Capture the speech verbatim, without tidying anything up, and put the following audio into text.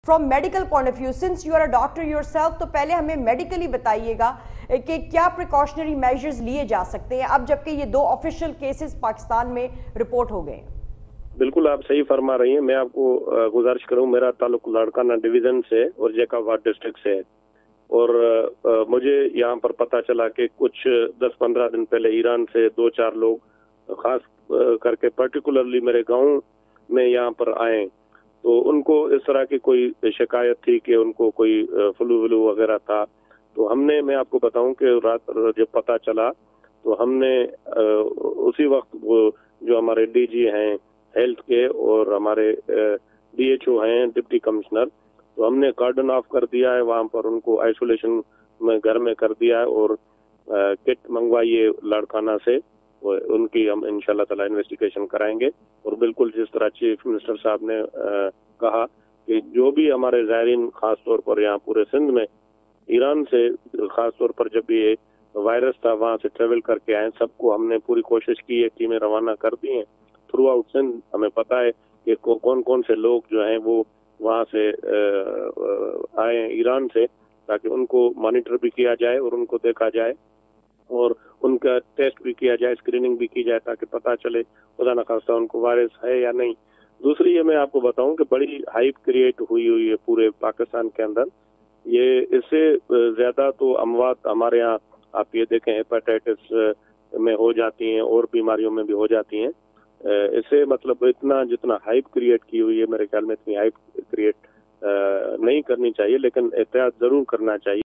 From medical point of view since you are a doctor yourself, تو پہلے ہمیں medically بتائیے گا کہ کیا پریکاشنری میجرز لیے جا سکتے ہیں اب جبکہ یہ دو آفیشیل کیسز پاکستان میں رپورٹ ہو گئے ہیں؟ بالکل آپ صحیح فرما رہی ہیں. میں آپ کو گزارش کروں، میرا تعلق لاڑکانہ ڈویژن سے اور جیکاباد ڈسٹرکٹ سے ہے، اور مجھے یہاں پر پتہ چلا کہ کچھ دس پندرہ دن پہلے ایران سے دو چار لوگ خاص کر کے پرٹیکولرلی میرے گاؤں میں یہاں پر آئے، تو ان کو اس طرح کی کوئی شکایت تھی کہ ان کو کوئی فلو ولو وغیرہ تھا. تو ہم نے میں آپ کو بتاؤں کہ رات جب پتہ چلا تو ہم نے اسی وقت وہ جو ہمارے ڈی جی ہیں ہیلتھ کے اور ہمارے ڈی ایچ او ہیں ڈپٹی کمشنر، تو ہم نے کارڈن آف کر دیا ہے وہاں پر، ان کو آئسولیشن میں گھر میں کر دیا ہے، اور کٹ منگوائیے لاڑکانہ سے، ان کی ہم انشاءاللہ تعالی انویسٹیگیشن کرائیں گے. اور بالکل جس طرح چیف منسٹر صاحب نے کہا کہ جو بھی ہمارے زائرین خاص طور پر یہاں پورے سندھ میں ایران سے خاص طور پر جب یہ وائرس تھا وہاں سے ٹریول کر کے آئے، سب کو ہم نے پوری کوشش کی ہے، ٹیمیں روانہ کر دی ہیں تھرو آؤٹ سندھ. ہمیں پتہ ہے کہ کون کون سے لوگ جو ہیں وہ وہاں سے آئے ہیں ایران سے، تاکہ ان کو مانیٹر بھی کیا جائے اور ان کو دیکھا جائے اور ان کا ٹیسٹ بھی کیا جائے، اسکریننگ بھی کی جائے، تاکہ پتہ چلے خدا نخواستہ ان کو وائرس ہے یا نہیں. دوسری یہ میں آپ کو بتاؤں کہ بڑی ہائپ کریٹ ہوئی ہوئی ہے پورے پاکستان کے اندر. یہ اس سے زیادہ تو اموات ہمارے ہاں آپ یہ دیکھیں ہیپاٹائٹس میں ہو جاتی ہیں اور بیماریوں میں بھی ہو جاتی ہیں. اسے مطلب اتنا جتنا ہائپ کریٹ کی ہوئی ہے، میرے خیال میں اتنی ہائپ کریٹ نہیں کرنی چاہیے، لیکن احتیاط ضرور کرنا چاہیے.